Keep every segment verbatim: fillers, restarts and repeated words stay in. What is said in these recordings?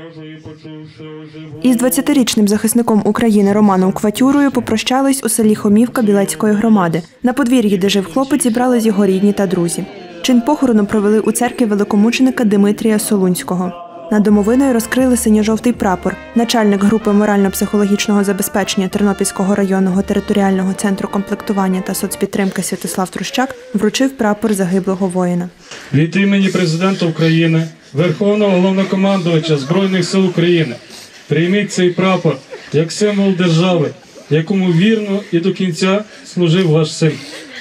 Із двадцятирічним захисником України Романом Кватюрою попрощались у селі Хомівка Білецької громади. На подвір'ї, де жив хлопець, зібрались його рідні та друзі. Чин похорону провели у церкві великомученика Димитрія Солунського. Над домовиною розкрили синьо-жовтий прапор. Начальник групи морально-психологічного забезпечення Тернопільського районного територіального центру комплектування та соцпідтримки Святослав Трущак вручив прапор загиблого воїна. Від імені Президента України, Верховного Головнокомандувача Збройних сил України, прийміть цей прапор як символ держави, якому вірно і до кінця служив ваш син.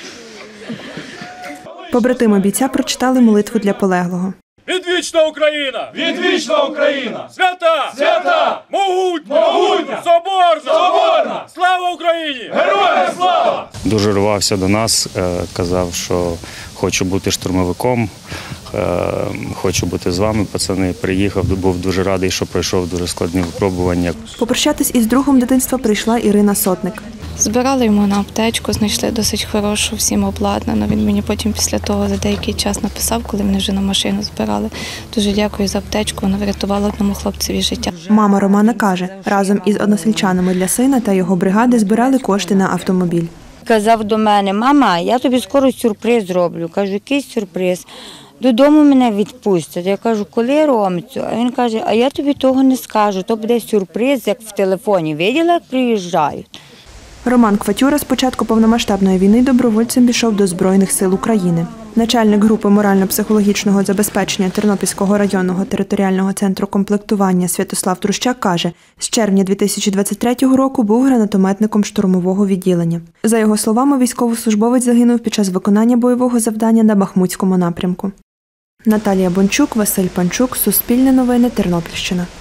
Побратими бійця прочитали молитву для полеглого. Відвічна Україна! Відвічна Україна! Свята! Свята! Могутня! Могутня! Соборна! Соборна! Слава Україні! Героям слава! Дуже рвався до нас, казав, що хочу бути штурмовиком, хочу бути з вами, пацани. Приїхав, був дуже радий, що пройшов дуже складні випробування. Попрощатись із другом дитинства прийшла Ірина Сотник. Збирали йому на аптечку, знайшли досить хорошу, всім обладнану. Він мені потім після того за деякий час написав, коли вони вже на машину збирали. Дуже дякую за аптечку, вона врятувала одному хлопцеві життя. Мама Романа каже, разом із односельчанами для сина та його бригади збирали кошти на автомобіль. Казав до мене: мама, я тобі скоро сюрприз зроблю. Кажу, який сюрприз? Додому мене відпустять. Я кажу, коли, Ромцю? А він каже, а я тобі того не скажу, то буде сюрприз, як в телефоні. Виділа, як приїжджають? Роман Кватюра з початку повномасштабної війни добровольцем пішов до Збройних сил України. Начальник групи морально-психологічного забезпечення Тернопільського районного територіального центру комплектування Святослав Трущак каже, з червня дві тисячі двадцять третього року був гранатометником штурмового відділення. За його словами, військовослужбовець загинув під час виконання бойового завдання на Бахмутському напрямку. Наталія Бончук, Василь Панчук, Суспільне новини, Тернопільщина.